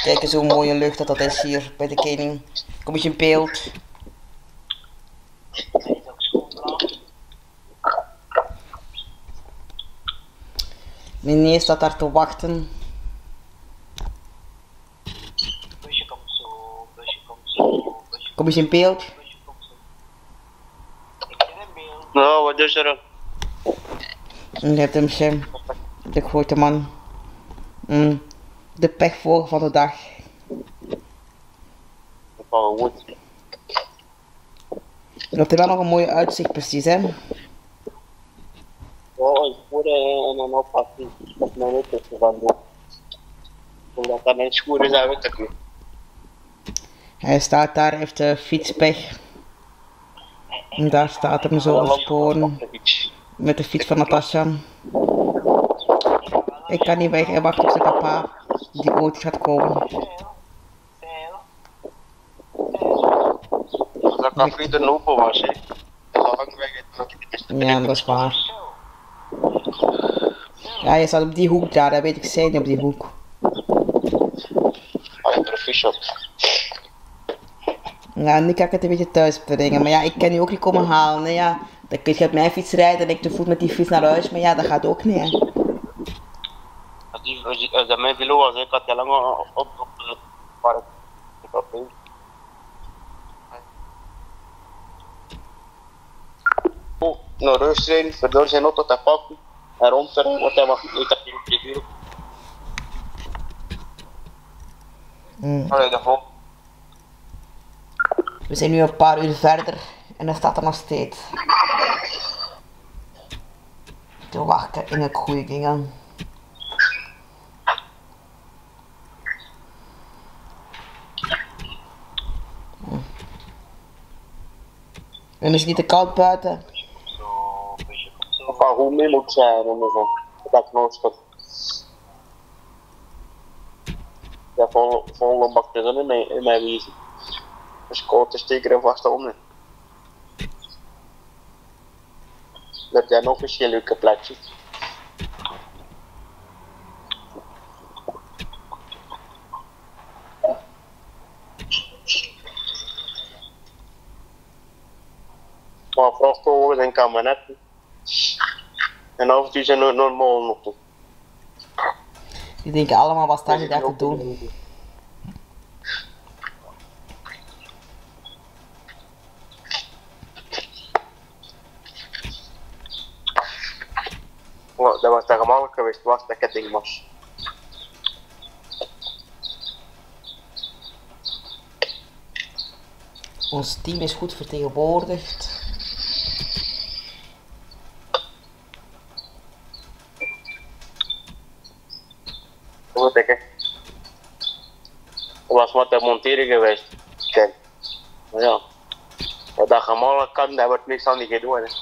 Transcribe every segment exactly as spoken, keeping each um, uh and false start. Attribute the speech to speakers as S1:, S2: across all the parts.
S1: Kijk eens hoe mooie lucht dat dat is hier bij de koning. Kom eens in beeld. Meneer staat daar te wachten.
S2: Busje komt zo, busje komt zo, busje
S1: Kom eens in beeld.
S2: komt zo. Ik ben in beeld.
S3: Nou, wat is er?
S1: Je hebt hem, Sam. De grote man. Mm. De pechvogel van de dag.
S3: Van goed.
S1: Je hebt er wel nog een mooie uitzicht, precies, hè?
S3: Oh, ik voer en dan oppassen. Dat mijn niet tussen van doen. Omdat dat mijn schoenen zijn, weet ik niet.
S1: Hij staat daar, heeft de fietspech. En daar staat hem zo op sporen. Met de fiets van Natasja. Ik kan niet weg en wacht op zijn papa. Die ooit gaat komen.
S3: Dat café er open was, hè. Dat is lang weg.
S1: Ja, dat is waar. Ja, je staat op die hoek daar, dat weet ik zeker, op die hoek.
S3: Ah, proficiat.
S1: Ja, nu kan ik het een beetje thuis brengen, maar ja, ik kan je ook niet komen halen, hè, ja. Dan kun je op mijn fiets rijden en ik te voet met die fiets naar huis, maar ja, dat gaat ook niet, hè.
S3: Als die, als die, als dat mijn velo was, ik had heel lang op, op, op het park. Ik had niet. Oh, naar rust rijden, verdoor zijn auto te pakken en rond te rijden, want hij mag niet dat hij niet uur.
S1: Mm.
S3: Allee, dat vol.
S1: We zijn nu een paar uur verder en dan staat er nog steeds te wachten in het goede dingen. En is het niet te koud buiten?
S2: Zo, busje komt zo.
S3: Of van hoe mee moet zijn en zo. Dat knoopstuk. Ja, vol, vol bacteriën in mijn, in mijn wezen. Dus koud te steken en vast om. Dat jij nog eens je leuke plekje. Maar vrachtwagens en kabinetten. En af en toe zijn er normaal nog toe.
S1: Die denken allemaal wat staan je daar te doen.
S3: Oh, dat was te gemakkelijk geweest, was dat ik het ding was.
S1: Ons team is goed vertegenwoordigd.
S3: Goed, ik. Dat was wat te monteren geweest. Kijk. Maar ja. Wat dat gemakkelijk kan, daar wordt niks aan die gedaan. Hè.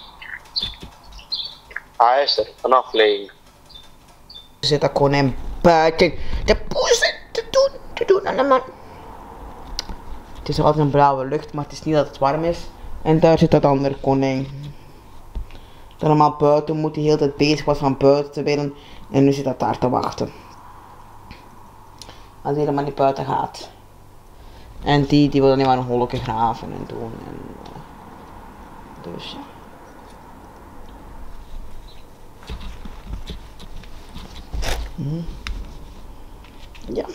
S3: Hij is er, een afleiding.
S1: Er zit daar konijn buiten de poezen te doen, te doen aan de man. Het is nog altijd een blauwe lucht, maar het is niet dat het warm is. En daar zit dat andere konijn. Dat normaal buiten moet, die heel tijd bezig was van buiten te willen. En nu zit dat daar te wachten. Als hij helemaal niet buiten gaat. En die, die wil alleen maar een holletje graven en doen. En, uh, dus ja. Hm. Ja.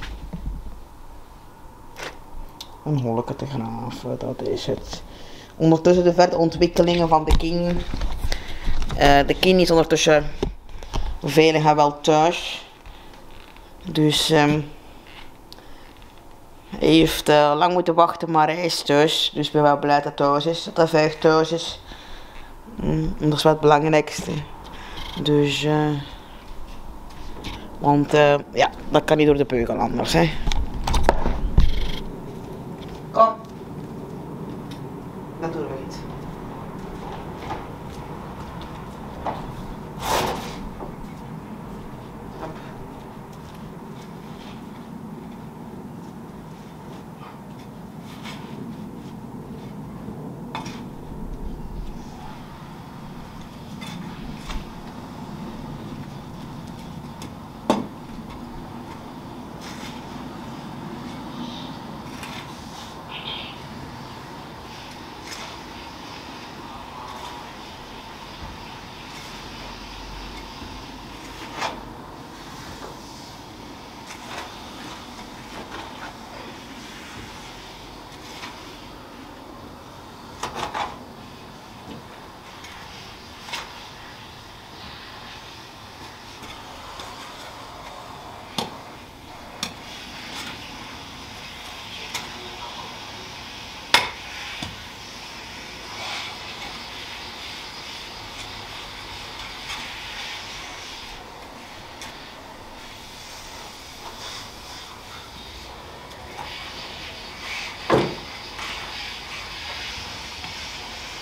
S1: Een holletje te graven, dat is het. Ondertussen de verdere ontwikkelingen van de king. Uh, de king is ondertussen veilig en wel thuis. Dus um, hij heeft uh, lang moeten wachten, maar hij is thuis. Dus ik ben wel blij dat hij thuis is, dat hij veilig thuis is. Mm, dat is wel het belangrijkste. Dus, uh, want uh, ja, dat kan niet door de beugel anders, hè. Kom. Dat doen we niet.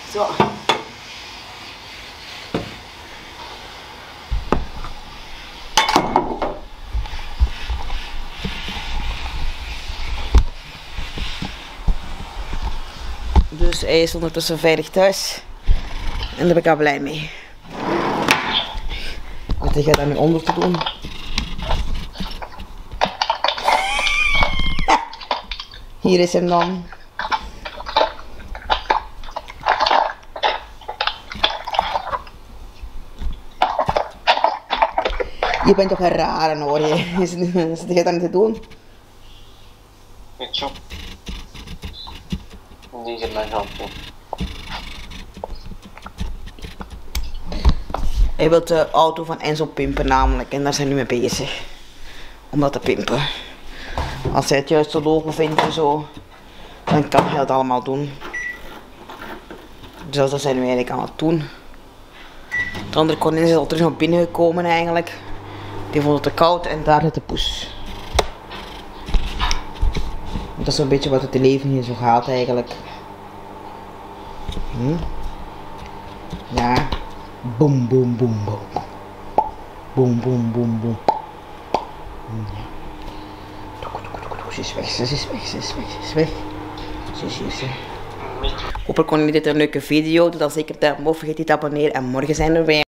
S1: Zo. Dus hij is ondertussen veilig thuis. En daar ben ik al blij mee. Wat ga je daar nu onder te doen? Hier is hem dan. Je bent toch een rare hoor je. Wat zit je daar niet te doen?
S3: YouTube. Die zit mijn hand in.
S1: Hij wil de auto van Enzo pimpen namelijk en daar zijn we nu mee bezig. Om dat te pimpen. Als hij het juist zo logo vindt en zo, dan kan hij dat allemaal doen. Dus dat zijn we eigenlijk aan het doen. De andere konijn is al terug naar binnen gekomen eigenlijk. Die vond het te koud en daar zit de poes. Dat is zo'n beetje wat het leven hier zo gaat eigenlijk. Hm? Ja. Boom, boom, boom, boom. Boom, boom, boom, boom. Ja. Ze is weg, ze is weg, ze is weg, ze is weg. Ze is hier, ze. Hopelijk kon jullie dit een leuke video. Doe dan zeker duim omhoog, vergeet niet te abonneren en morgen zijn we weer.